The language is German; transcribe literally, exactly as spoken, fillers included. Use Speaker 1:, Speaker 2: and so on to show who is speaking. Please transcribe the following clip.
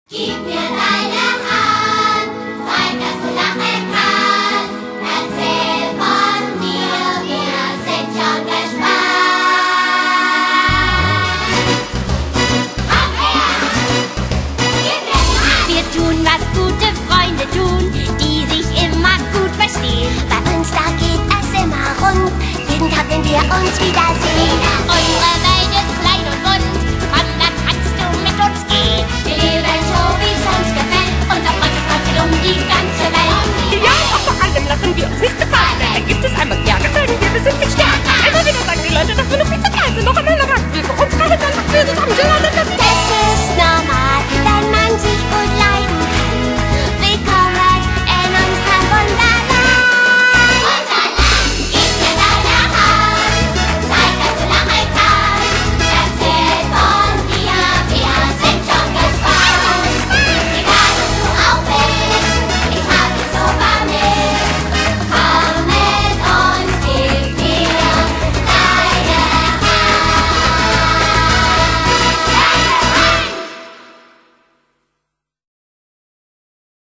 Speaker 1: Gib mir deine Hand, zeig, dass du lachen kannst. Erzähl von dir, wir sind schon gespannt. Komm her, gib mir die Hand.
Speaker 2: Wir tun, was gute Freunde tun, die sich immer gut verstehen.
Speaker 3: Bei uns, da geht es immer rund, jeden Tag, wenn wir uns wiedersehen.
Speaker 2: Unsere